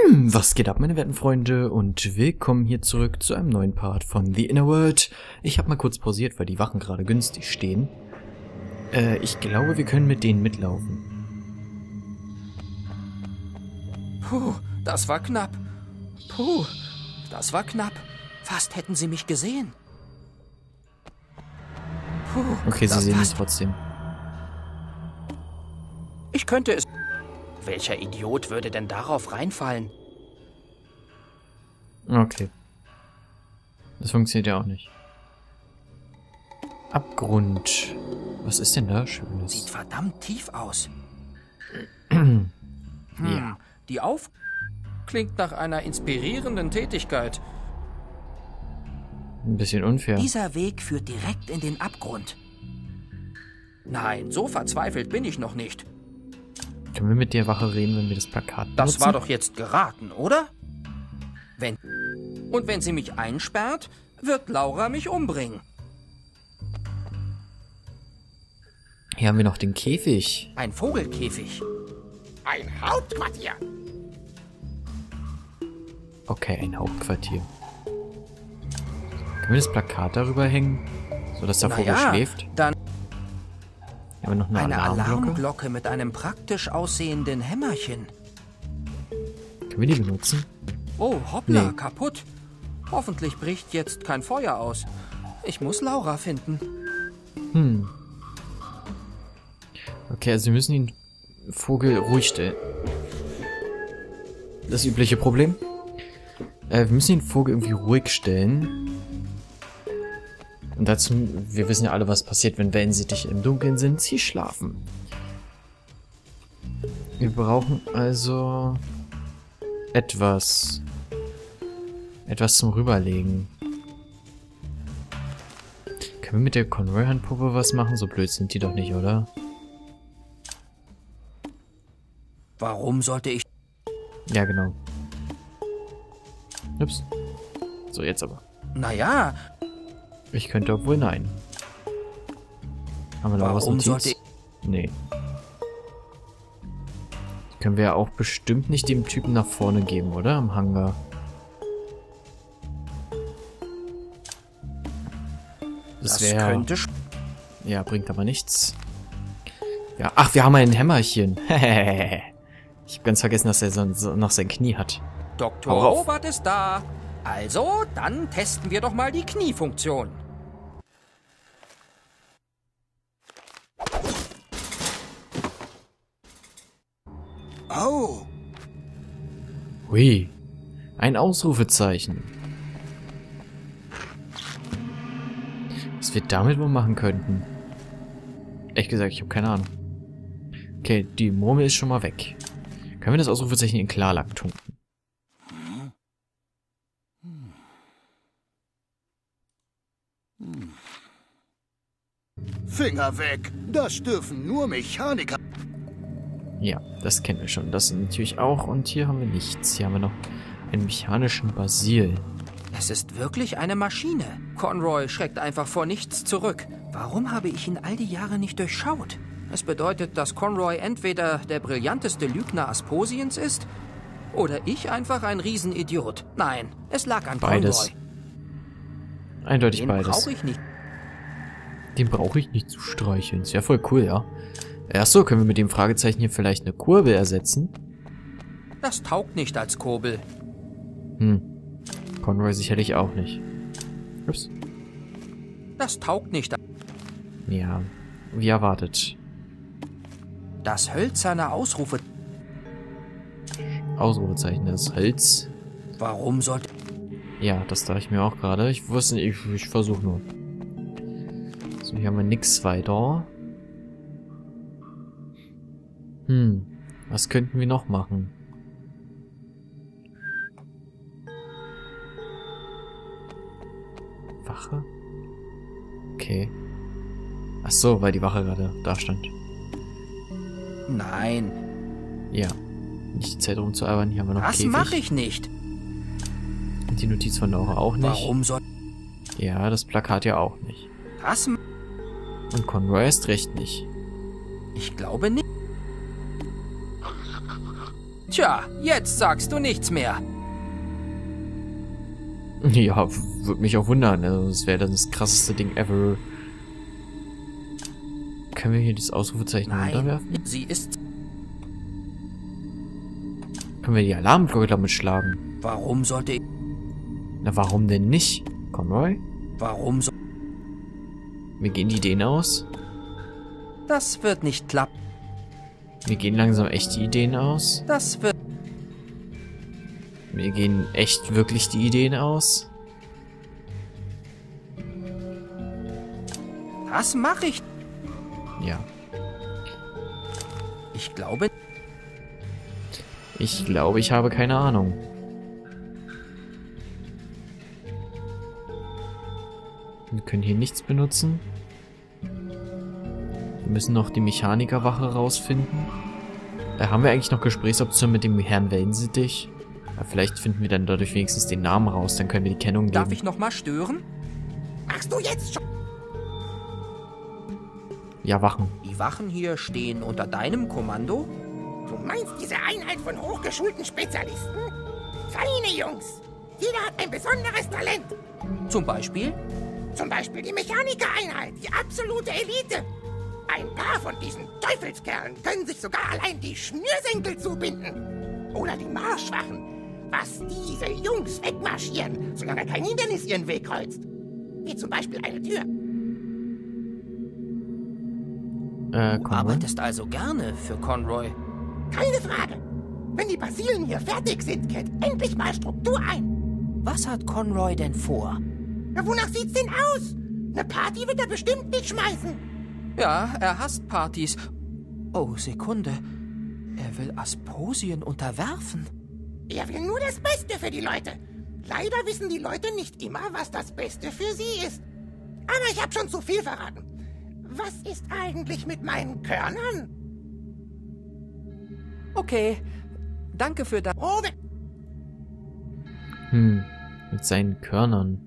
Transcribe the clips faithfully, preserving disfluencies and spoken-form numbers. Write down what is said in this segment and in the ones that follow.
Was geht ab, meine werten Freunde, und willkommen hier zurück zu einem neuen Part von The Inner World. Ich habe mal kurz pausiert, weil die Wachen gerade günstig stehen. Äh, ich glaube, wir können mit denen mitlaufen. Puh, das war knapp. Puh, das war knapp. Fast hätten sie mich gesehen. Puh, okay, sie sehen es trotzdem. Ich könnte es... Welcher Idiot würde denn darauf reinfallen? Okay. Das funktioniert ja auch nicht. Abgrund. Was ist denn da Schönes? Sieht verdammt tief aus. hm, ja. Die Auf... klingt nach einer inspirierenden Tätigkeit. Ein bisschen unfair. Dieser Weg führt direkt in den Abgrund. Nein, so verzweifelt bin ich noch nicht. Können wir mit der Wache reden, wenn wir das Plakat benutzen? Das war doch jetzt geraten, oder? Wenn... Und wenn sie mich einsperrt, wird Laura mich umbringen. Hier haben wir noch den Käfig. Ein Vogelkäfig. Ein Hauptquartier. Okay, ein Hauptquartier. Können wir das Plakat darüber hängen, sodass der Vogel naja, schläft? Dann haben wir noch eine, eine Alarmglocke? Alarmglocke mit einem praktisch aussehenden Hämmerchen. Können wir die benutzen? Oh, hoppla, Nee. kaputt. Hoffentlich bricht jetzt kein Feuer aus. Ich muss Laura finden. Hm. Okay, also wir müssen den Vogel ruhig stellen. Das übliche Problem. Äh, wir müssen den Vogel irgendwie ruhig stellen. Und dazu, wir wissen ja alle, was passiert, wenn Wellensittiche im Dunkeln sind. Sie schlafen. Wir brauchen also etwas. Etwas zum Rüberlegen. Können wir mit der Conroy-Handpuppe was machen? So blöd sind die doch nicht, oder? Warum sollte ich... Ja, genau. Ups. So, jetzt aber. Naja, Ich könnte obwohl nein. Haben wir noch was warum Notiz? sollte ich... Nee. Können wir ja auch bestimmt nicht dem Typen nach vorne geben, oder? Am Hangar. Das, Das wäre... könnte... sch- Ja, bringt aber nichts. Ja, ach, wir haben ein Hämmerchen. Ich hab ganz vergessen, dass er so, so noch sein Knie hat. Hau Doktor rauf. Robert ist da. Also, dann testen wir doch mal die Kniefunktion. Oh, Hui. Ein Ausrufezeichen. Was wir damit wohl machen könnten? Ehrlich gesagt, ich habe keine Ahnung. Okay, die Murmel ist schon mal weg. Können wir das Ausrufezeichen in Klarlack tunken? Finger weg. Das dürfen nur Mechaniker. Ja, das kennen wir schon. Das natürlich auch. Und hier haben wir nichts. Hier haben wir noch einen mechanischen Basil. Es ist wirklich eine Maschine. Conroy schreckt einfach vor nichts zurück. Warum habe ich ihn all die Jahre nicht durchschaut? Es bedeutet, dass Conroy entweder der brillanteste Lügner Asposiens ist oder ich einfach ein Riesenidiot. Nein, es lag an Beides. Conroy. Eindeutig Den beides. brauche ich nicht. Den brauche ich nicht zu streicheln. Ist ja voll cool, ja. Achso, können wir mit dem Fragezeichen hier vielleicht eine Kurbel ersetzen? Das taugt nicht als Kurbel. Hm. Conroy sicherlich auch nicht. Ups. Das taugt nicht. Ja, wie erwartet. Das hölzerne Ausrufe... Ausrufezeichen, das Holz. Warum sollte... Ja, das dachte ich mir auch gerade. Ich wusste nicht, ich, ich versuche nur. So, hier haben wir nichts weiter. Hm, was könnten wir noch machen? Wache? Okay. Ach so, weil die Wache gerade da stand. Nein, Ja. Nicht die Zeit rumzuarbeiten. Hier haben wir noch das Käfig. mache ich nicht. Und die Notiz von Laura auch nicht. Warum soll... Ja, das Plakat ja auch nicht. Das... m- Und Conroy erst recht nicht. Ich glaube nicht. Tja, jetzt sagst du nichts mehr. Ja, würde mich auch wundern. Also, das wäre dann das krasseste Ding ever. Können wir hier das Ausrufezeichen runterwerfen? Nein, sie ist... Können wir die Alarmglocke damit schlagen? Warum sollte ich... Na, warum denn nicht? Conroy? Warum so... Mir gehen die Ideen aus. Das wird nicht klappen. Mir gehen langsam echt die Ideen aus. Das wird... Mir gehen echt wirklich die Ideen aus. Was mache ich? Ja. Ich glaube... Ich glaube, ich habe keine Ahnung. Wir können hier nichts benutzen. Wir müssen noch die Mechanikerwache rausfinden. Da haben wir eigentlich noch Gesprächsoptionen mit dem Herrn Wellensittich. Aber vielleicht finden wir dann dadurch wenigstens den Namen raus. Dann können wir die Kennung geben. Darf ich noch mal stören? Machst du jetzt schon? Ja, Wachen. Die Wachen hier stehen unter deinem Kommando? Du meinst diese Einheit von hochgeschulten Spezialisten? Feine Jungs. Jeder hat ein besonderes Talent. Zum Beispiel? Zum Beispiel die Mechanikereinheit, die absolute Elite. Ein paar von diesen Teufelskerlen können sich sogar allein die Schnürsenkel zubinden. Oder die Marschwachen. Was diese Jungs wegmarschieren, solange kein Hindernis ihren Weg kreuzt. Wie zum Beispiel eine Tür. Äh, Du Conroy? arbeitest also gerne für Conroy. Keine Frage. Wenn die Basilen hier fertig sind, kehrt endlich mal Struktur ein. Was hat Conroy denn vor? Na, wonach sieht's denn aus? Eine Party wird er bestimmt nicht schmeißen. Ja, er hasst Partys. Oh, Sekunde. Er will Asposien unterwerfen. Er will nur das Beste für die Leute. Leider wissen die Leute nicht immer, was das Beste für sie ist. Aber ich habe schon zu viel verraten. Was ist eigentlich mit meinen Körnern? Okay, danke für das. Oh, we- Hm, mit seinen Körnern.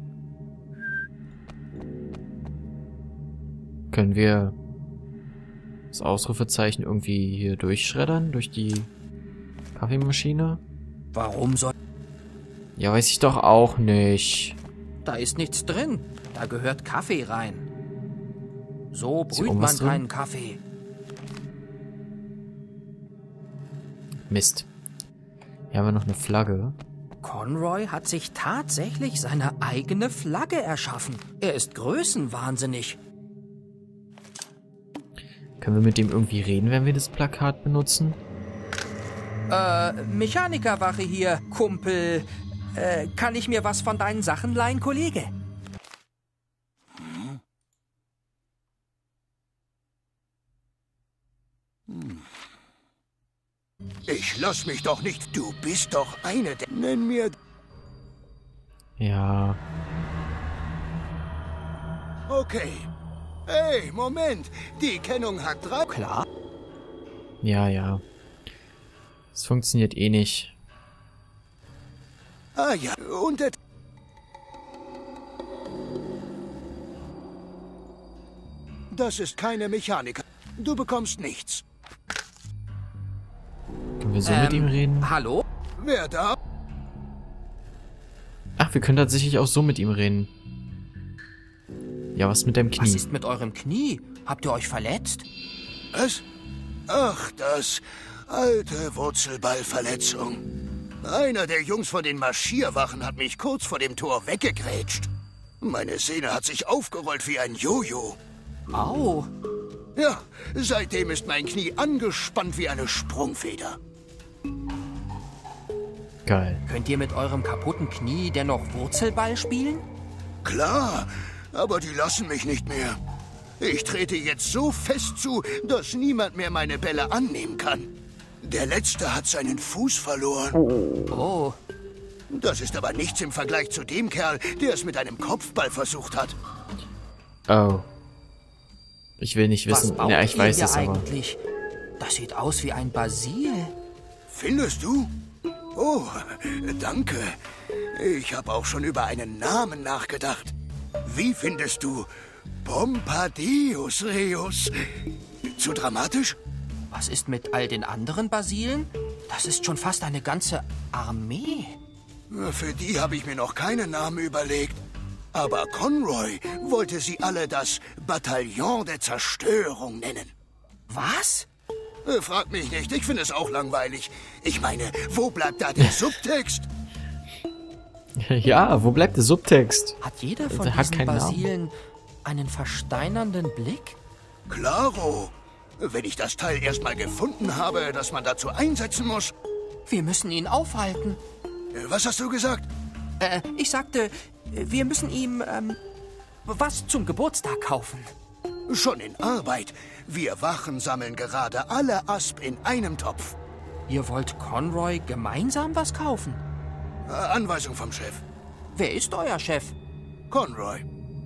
Können wir das Ausrufezeichen irgendwie hier durchschreddern? Durch die Kaffeemaschine? Warum soll... Ja, weiß ich doch auch nicht. Da ist nichts drin. Da gehört Kaffee rein. So Ist hier brüht man irgendwas drin? keinen Kaffee. Mist. Hier haben wir noch eine Flagge. Conroy hat sich tatsächlich seine eigene Flagge erschaffen. Er ist größenwahnsinnig. Können wir mit dem irgendwie reden, wenn wir das Plakat benutzen? Äh, Mechanikerwache hier, Kumpel. Äh, kann ich mir was von deinen Sachen leihen, Kollege? Ich lass mich doch nicht. Du bist doch eine der... Nenn mir... Ja. Okay. Hey, Moment. Die Kennung hat drei... Klar. Ja, ja. Es funktioniert eh nicht. Ah ja, und... et- Das ist keine Mechaniker. Du bekommst nichts. Können wir so Ähm, mit ihm reden? Hallo? Wer da? Ach, wir können tatsächlich auch so mit ihm reden. Ja, was mit deinem Was Knie? ist mit eurem Knie? Habt ihr euch verletzt? Was? Ach, das... Alte Wurzelballverletzung. Einer der Jungs von den Marschierwachen hat mich kurz vor dem Tor weggegrätscht. Meine Sehne hat sich aufgerollt wie ein Jojo. Au. Ja, seitdem ist mein Knie angespannt wie eine Sprungfeder. Geil. Könnt ihr mit eurem kaputten Knie dennoch Wurzelball spielen? Klar, aber die lassen mich nicht mehr. Ich trete jetzt so fest zu, dass niemand mehr meine Bälle annehmen kann. Der Letzte hat seinen Fuß verloren. Oh. Das ist aber nichts im Vergleich zu dem Kerl, der es mit einem Kopfball versucht hat. Oh. Ich will nicht Was wissen. baut Ja, ich ihr weiß hier es aber. eigentlich? Das sieht aus wie ein Basil. Findest du? Oh, danke. Ich habe auch schon über einen Namen nachgedacht. Wie findest du Pompadius Reus? Zu dramatisch? Was ist mit all den anderen Basilen? Das ist schon fast eine ganze Armee. Für die habe ich mir noch keinen Namen überlegt. Aber Conroy wollte sie alle das Bataillon der Zerstörung nennen. Was? Äh, Frag mich nicht, ich finde es auch langweilig. Ich meine, wo bleibt da der Subtext? Ja, wo bleibt der Subtext? Hat jeder von Der hat diesen keinen Namen. Basilen einen versteinernden Blick? Klaro. Wenn ich das Teil erstmal gefunden habe, das man dazu einsetzen muss. Wir müssen ihn aufhalten. Äh, Was hast du gesagt? Äh, ich sagte, wir müssen ihm, ähm, was zum Geburtstag kaufen. Schon in Arbeit. Wir Wachen sammeln gerade alle Asp in einem Topf. Ihr wollt Conroy gemeinsam was kaufen? Äh, Anweisung vom Chef. Wer ist euer Chef? Conroy.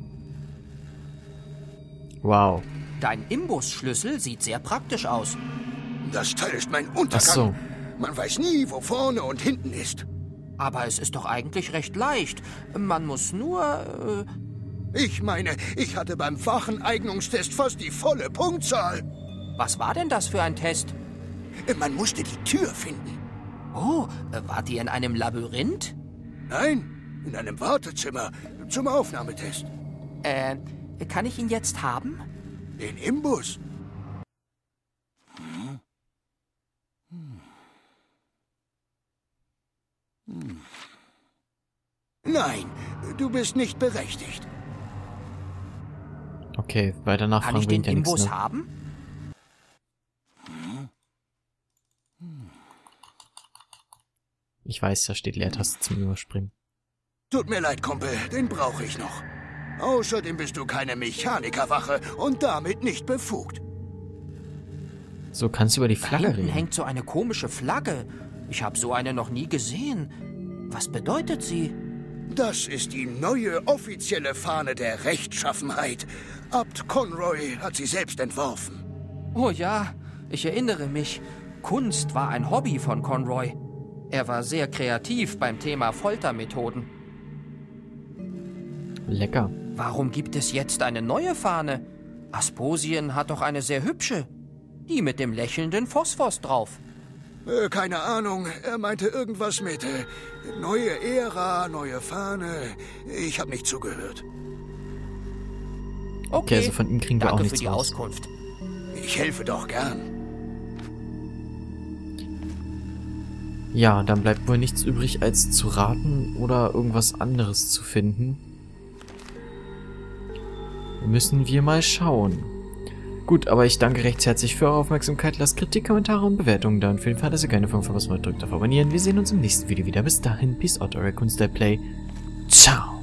Wow. Dein Imbusschlüssel sieht sehr praktisch aus. Das Teil ist mein Untergang. Ach so. Man weiß nie, wo vorne und hinten ist. Aber es ist doch eigentlich recht leicht. Man muss nur... Äh, Ich meine, ich hatte beim Wacheneignungstest fast die volle Punktzahl. was war denn das für ein Test? Äh, Man musste die Tür finden. Oh, äh, wart ihr in einem Labyrinth? Nein, in einem Wartezimmer zum Aufnahmetest. Äh, kann ich ihn jetzt haben? Den Imbus. Nein, du bist nicht berechtigt. Okay, weiter nachfragen Kann ich den bringt ja nichts, Imbus ne? haben? Ich weiß, da steht Leertaste zum Überspringen. Tut mir leid, Kumpel, den brauche ich noch. Außerdem bist du keine Mechanikerwache und damit nicht befugt. So, kannst du über die Da Flagge hinten reden? hängt so eine komische Flagge. Ich habe so eine noch nie gesehen. Was bedeutet sie? Das ist die neue offizielle Fahne der Rechtschaffenheit. Abt Conroy hat sie selbst entworfen. Oh ja, ich erinnere mich. Kunst war ein Hobby von Conroy. Er war sehr kreativ beim Thema Foltermethoden. Lecker. Warum gibt es jetzt eine neue Fahne? Asposien hat doch eine sehr hübsche. Die mit dem lächelnden Phosphos drauf. Äh, keine Ahnung, er meinte irgendwas mit äh, neue Ära, neue Fahne. Ich habe nicht zugehört. Okay, also von ihm kriegen wir danke auch für nichts die raus. Auskunft. Ich helfe doch gern. Ja, dann bleibt wohl nichts übrig, als zu raten oder irgendwas anderes zu finden. Müssen wir mal schauen. Gut, aber ich danke recht herzlich für eure Aufmerksamkeit. Lasst Kritik, Kommentare und Bewertungen da. Und für den Fall, dass ihr keine Folge verpasst wollt, drückt auf Abonnieren. Wir sehen uns im nächsten Video wieder. Bis dahin, Peace out, euer Kunstplay. Ciao.